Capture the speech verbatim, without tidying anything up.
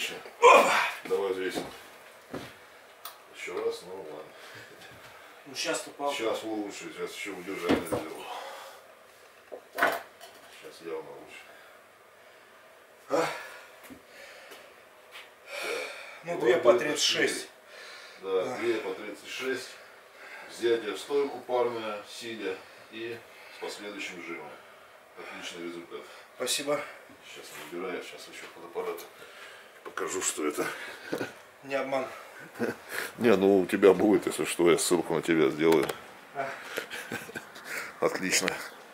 Отлично. Давай взвесим. Еще раз, ну ладно. Ну сейчас-то папа. Сейчас лучше, сейчас еще удержание сделаю. Сейчас явно лучше. А? Ну, две по тридцать шесть. Да, две по тридцать шесть. Взятие в стойку парное, сидя и с последующим жимом. Отличный результат. Спасибо. Сейчас набираю, сейчас еще фотоаппарат покажу, что это. Не обман. Не, ну у тебя будет, если что, я ссылку на тебя сделаю. Отлично.